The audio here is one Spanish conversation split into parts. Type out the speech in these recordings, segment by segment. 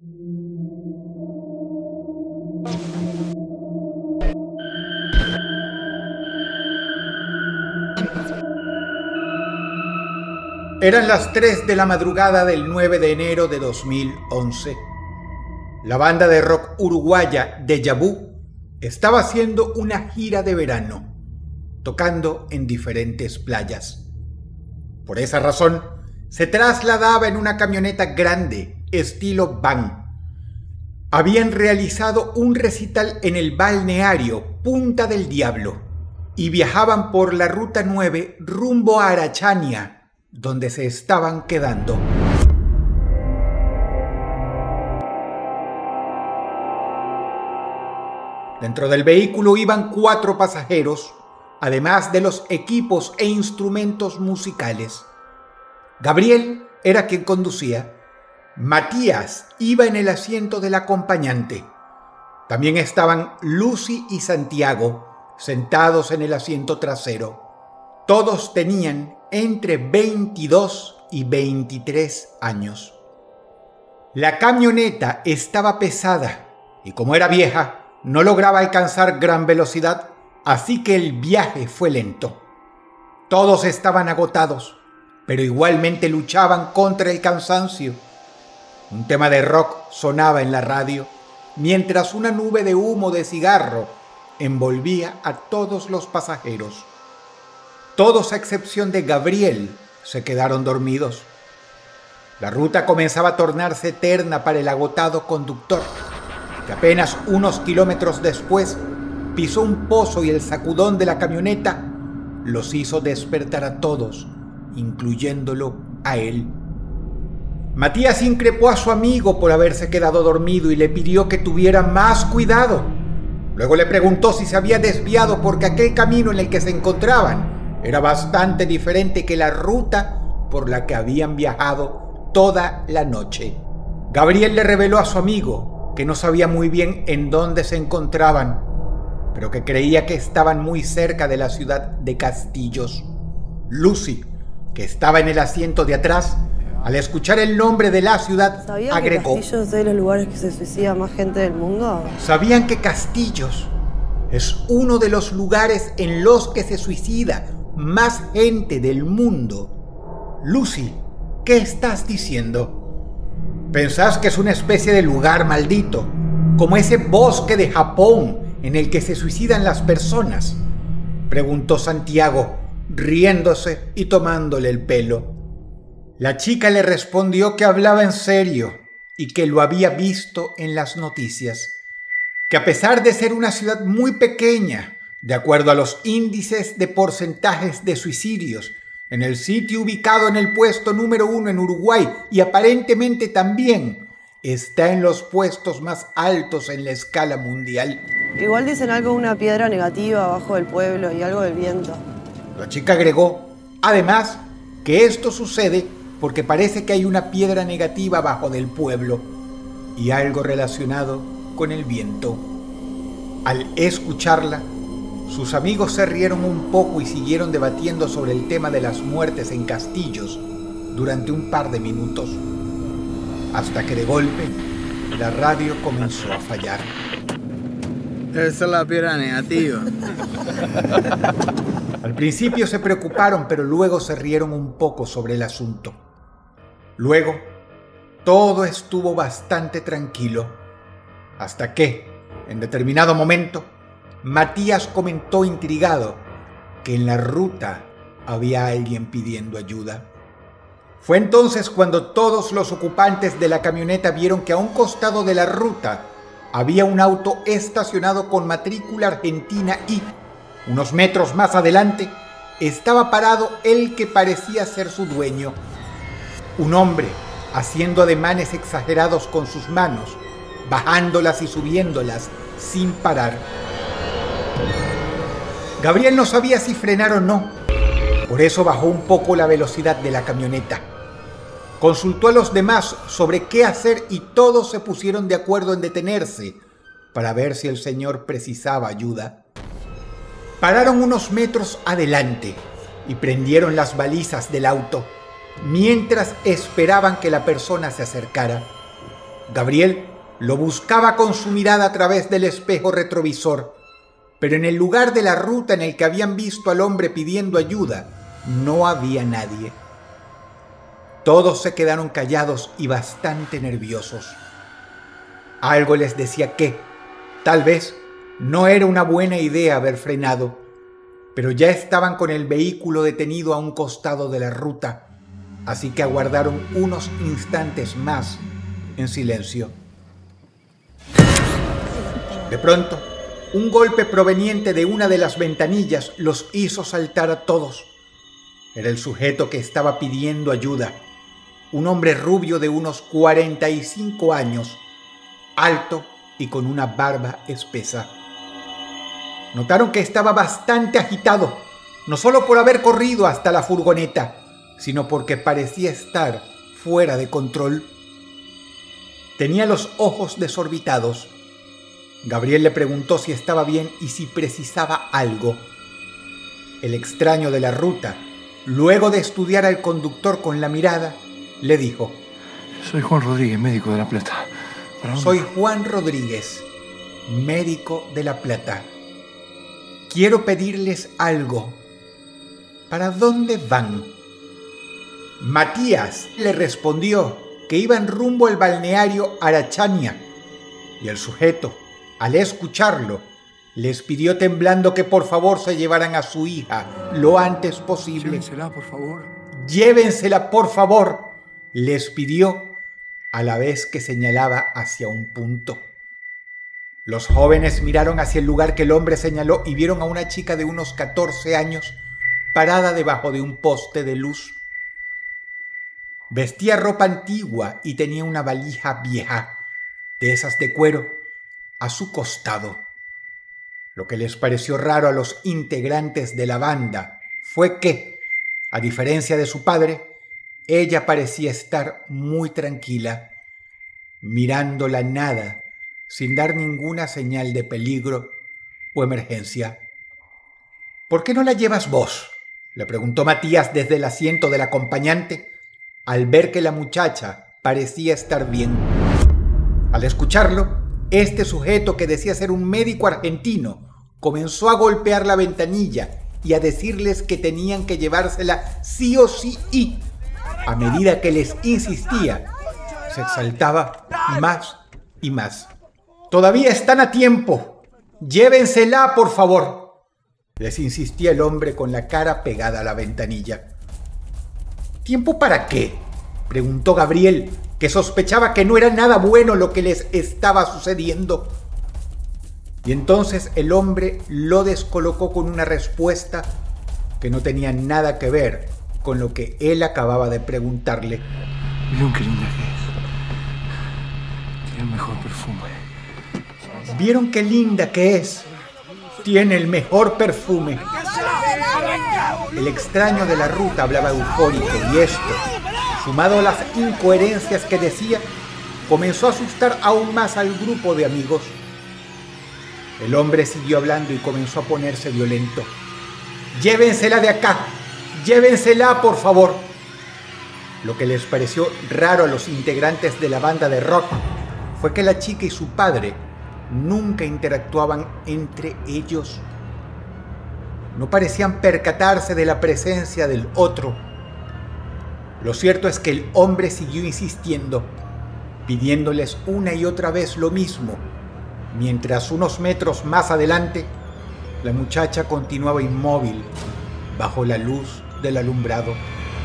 Eran las 3 de la madrugada del 9 de enero de 2011. La banda de rock uruguaya Déjà Vu estaba haciendo una gira de verano, tocando en diferentes playas. Por esa razón, se trasladaba en una camioneta grande, estilo van. Habían realizado un recital en el balneario Punta del Diablo y viajaban por la Ruta 9 rumbo a Arachania, donde se estaban quedando. Dentro del vehículo iban 4 pasajeros, además de los equipos e instrumentos musicales. Gabriel era quien conducía. Matías iba en el asiento del acompañante. También estaban Lucy y Santiago sentados en el asiento trasero. Todos tenían entre 22 y 23 años. La camioneta estaba pesada y como era vieja, no lograba alcanzar gran velocidad, así que el viaje fue lento. Todos estaban agotados, pero igualmente luchaban contra el cansancio. Un tema de rock sonaba en la radio, mientras una nube de humo de cigarro envolvía a todos los pasajeros. Todos a excepción de Gabriel se quedaron dormidos. La ruta comenzaba a tornarse eterna para el agotado conductor, que apenas unos kilómetros después pisó un pozo y el sacudón de la camioneta los hizo despertar a todos, incluyéndolo a él. Matías increpó a su amigo por haberse quedado dormido y le pidió que tuviera más cuidado. Luego le preguntó si se había desviado porque aquel camino en el que se encontraban era bastante diferente que la ruta por la que habían viajado toda la noche. Gabriel le reveló a su amigo que no sabía muy bien en dónde se encontraban, pero que creía que estaban muy cerca de la ciudad de Castillos. Lucy, que estaba en el asiento de atrás, al escuchar el nombre de la ciudad, agregó: ¿Sabían que Castillos es de los lugares que se suicida más gente del mundo? ¿Sabían que Castillos es uno de los lugares en los que se suicida más gente del mundo? Lucy, ¿qué estás diciendo? ¿Pensás que es una especie de lugar maldito, como ese bosque de Japón en el que se suicidan las personas?, preguntó Santiago, riéndose y tomándole el pelo. La chica le respondió que hablaba en serio y que lo había visto en las noticias, que a pesar de ser una ciudad muy pequeña, de acuerdo a los índices de porcentajes de suicidios, en el sitio ubicado en el puesto número 1 en Uruguay y aparentemente también está en los puestos más altos en la escala mundial. Igual dicen algo de una piedra negativa abajo del pueblo y algo del viento. La chica agregó, además, que esto sucede porque parece que hay una piedra negativa abajo del pueblo y algo relacionado con el viento. Al escucharla, sus amigos se rieron un poco y siguieron debatiendo sobre el tema de las muertes en Castillos durante un par de minutos, hasta que de golpe la radio comenzó a fallar. Esa es la piedra negativa. Al principio se preocuparon, pero luego se rieron un poco sobre el asunto. Luego, todo estuvo bastante tranquilo, hasta que, en determinado momento, Matías comentó intrigado que en la ruta había alguien pidiendo ayuda. Fue entonces cuando todos los ocupantes de la camioneta vieron que a un costado de la ruta había un auto estacionado con matrícula argentina y, unos metros más adelante, estaba parado el que parecía ser su dueño. Un hombre haciendo ademanes exagerados con sus manos, bajándolas y subiéndolas sin parar. Gabriel no sabía si frenar o no, por eso bajó un poco la velocidad de la camioneta. Consultó a los demás sobre qué hacer y todos se pusieron de acuerdo en detenerse para ver si el señor precisaba ayuda. Pararon unos metros adelante y prendieron las balizas del auto mientras esperaban que la persona se acercara. Gabriel lo buscaba con su mirada a través del espejo retrovisor, pero en el lugar de la ruta en el que habían visto al hombre pidiendo ayuda, no había nadie. Todos se quedaron callados y bastante nerviosos. Algo les decía que, tal vez, no era una buena idea haber frenado, pero ya estaban con el vehículo detenido a un costado de la ruta, así que aguardaron unos instantes más en silencio. De pronto, un golpe proveniente de una de las ventanillas los hizo saltar a todos. Era el sujeto que estaba pidiendo ayuda, un hombre rubio de unos 45 años, alto y con una barba espesa. Notaron que estaba bastante agitado, no solo por haber corrido hasta la furgoneta, sino porque parecía estar fuera de control. Tenía los ojos desorbitados. Gabriel le preguntó si estaba bien y si precisaba algo. El extraño de la ruta, luego de estudiar al conductor con la mirada, le dijo: Soy Juan Rodríguez, médico de La Plata. Soy Juan Rodríguez, médico de La Plata. Quiero pedirles algo. ¿Para dónde van? Matías le respondió que iban rumbo al balneario Arachania, y el sujeto, al escucharlo, les pidió temblando que por favor se llevaran a su hija lo antes posible. Llévensela, por favor. Llévensela, por favor, les pidió, a la vez que señalaba hacia un punto. Los jóvenes miraron hacia el lugar que el hombre señaló y vieron a una chica de unos 14 años parada debajo de un poste de luz. Vestía ropa antigua y tenía una valija vieja, de esas de cuero, a su costado. Lo que les pareció raro a los integrantes de la banda fue que, a diferencia de su padre, ella parecía estar muy tranquila, mirando la nada, sin dar ninguna señal de peligro o emergencia. ¿Por qué no la llevas vos?, le preguntó Matías desde el asiento del acompañante, al ver que la muchacha parecía estar bien. Al escucharlo, este sujeto, que decía ser un médico argentino, comenzó a golpear la ventanilla y a decirles que tenían que llevársela sí o sí, y, a medida que les insistía, se exaltaba más y más. «Todavía están a tiempo. Llévensela, por favor», les insistía el hombre con la cara pegada a la ventanilla. «¿Tiempo para qué?», preguntó Gabriel, que sospechaba que no era nada bueno lo que les estaba sucediendo. Y entonces el hombre lo descolocó con una respuesta que no tenía nada que ver con lo que él acababa de preguntarle. ¿Vieron qué linda que es? Tiene el mejor perfume. ¿Vieron qué linda que es? Tiene el mejor perfume. El extraño de la ruta hablaba eufórico, y esto, sumado a las incoherencias que decía, comenzó a asustar aún más al grupo de amigos. El hombre siguió hablando y comenzó a ponerse violento. «Llévensela de acá. Llévensela, por favor». Lo que les pareció raro a los integrantes de la banda de rock fue que la chica y su padre nunca interactuaban entre ellos. No parecían percatarse de la presencia del otro. Lo cierto es que el hombre siguió insistiendo, pidiéndoles una y otra vez lo mismo, mientras unos metros más adelante la muchacha continuaba inmóvil bajo la luz del alumbrado.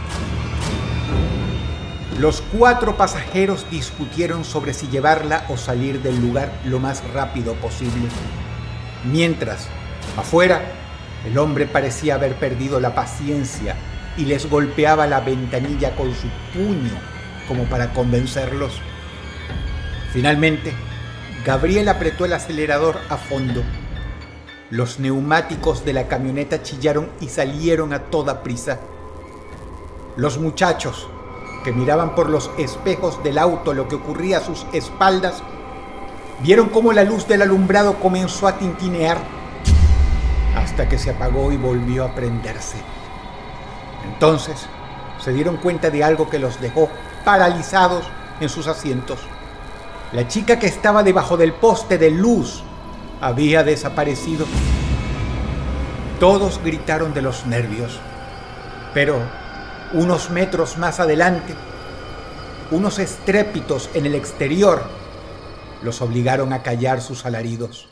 Los 4 pasajeros discutieron sobre si llevarla o salir del lugar lo más rápido posible. Mientras, afuera, el hombre parecía haber perdido la paciencia y les golpeaba la ventanilla con su puño como para convencerlos. Finalmente, Gabriel apretó el acelerador a fondo. Los neumáticos de la camioneta chillaron y salieron a toda prisa. Los muchachos, que miraban por los espejos del auto lo que ocurría a sus espaldas, vieron cómo la luz del alumbrado comenzó a tintinear hasta que se apagó y volvió a prenderse. Entonces se dieron cuenta de algo que los dejó paralizados en sus asientos. La chica que estaba debajo del poste de luz había desaparecido. Todos gritaron de los nervios, pero unos metros más adelante, unos estrépitos en el exterior los obligaron a callar sus alaridos.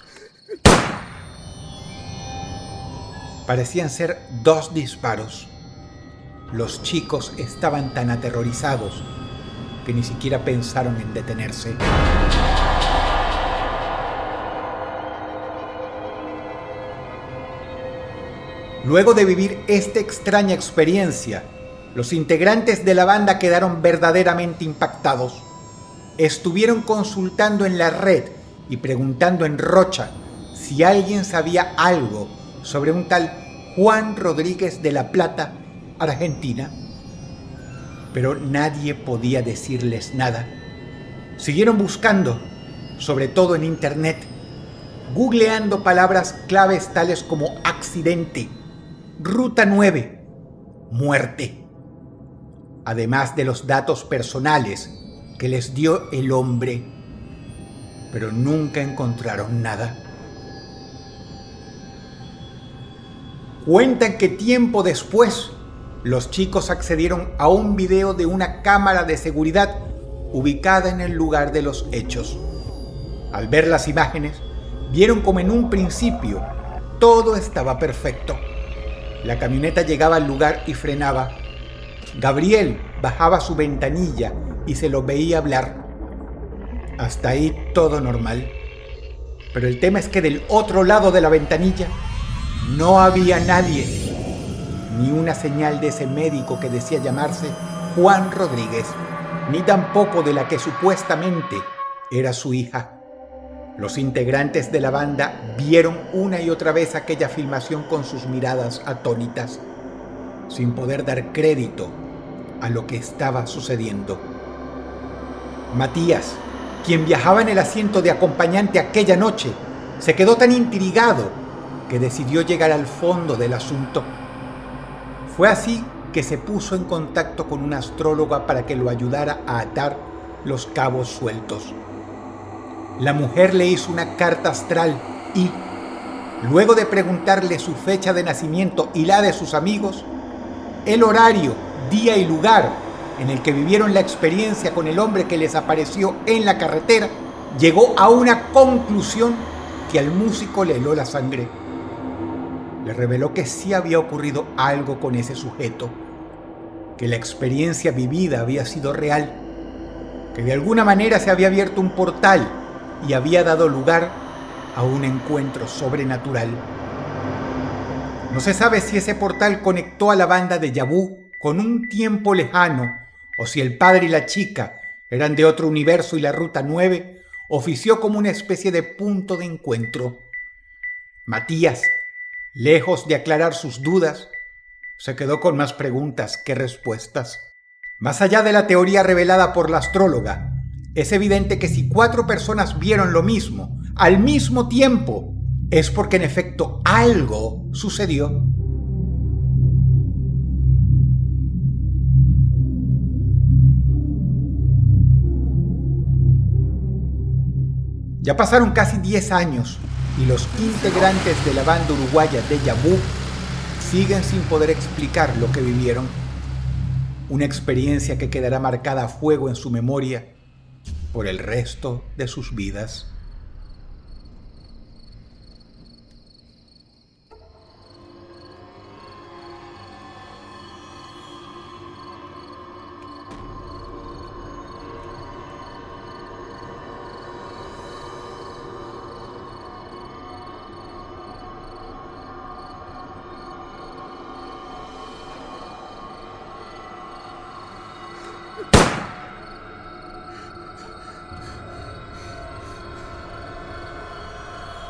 Parecían ser 2 disparos. Los chicos estaban tan aterrorizados que ni siquiera pensaron en detenerse. Luego de vivir esta extraña experiencia, los integrantes de la banda quedaron verdaderamente impactados. Estuvieron consultando en la red y preguntando en Rocha si alguien sabía algo sobre un tal Juan Rodríguez de La Plata, Argentina. Pero nadie podía decirles nada. Siguieron buscando, sobre todo en internet, googleando palabras claves tales como accidente, Ruta 9, muerte, además de los datos personales que les dio el hombre, pero nunca encontraron nada. Cuentan que tiempo después, los chicos accedieron a un video de una cámara de seguridad ubicada en el lugar de los hechos. Al ver las imágenes, vieron como en un principio todo estaba perfecto. La camioneta llegaba al lugar y frenaba. Gabriel bajaba su ventanilla y se lo veía hablar. Hasta ahí todo normal. Pero el tema es que del otro lado de la ventanilla no había nadie, ni una señal de ese médico que decía llamarse Juan Rodríguez, ni tampoco de la que supuestamente era su hija. Los integrantes de la banda vieron una y otra vez aquella filmación con sus miradas atónitas, sin poder dar crédito a lo que estaba sucediendo. Matías, quien viajaba en el asiento de acompañante aquella noche, se quedó tan intrigado que decidió llegar al fondo del asunto. Fue así que se puso en contacto con una astróloga para que lo ayudara a atar los cabos sueltos. La mujer le hizo una carta astral y, luego de preguntarle su fecha de nacimiento y la de sus amigos, el horario, día y lugar en el que vivieron la experiencia con el hombre que les apareció en la carretera, llegó a una conclusión que al músico le heló la sangre. Le reveló que sí había ocurrido algo con ese sujeto, que la experiencia vivida había sido real, que de alguna manera se había abierto un portal y había dado lugar a un encuentro sobrenatural. No se sabe si ese portal conectó a la banda de Yabú con un tiempo lejano, o si el padre y la chica eran de otro universo y la Ruta 9 ofició como una especie de punto de encuentro. Matías, lejos de aclarar sus dudas, se quedó con más preguntas que respuestas. Más allá de la teoría revelada por la astróloga, es evidente que si 4 personas vieron lo mismo, al mismo tiempo, es porque en efecto algo sucedió. Ya pasaron casi 10 años y los integrantes de la banda uruguaya de Yabú siguen sin poder explicar lo que vivieron. Una experiencia que quedará marcada a fuego en su memoria por el resto de sus vidas.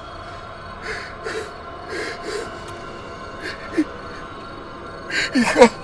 Hija.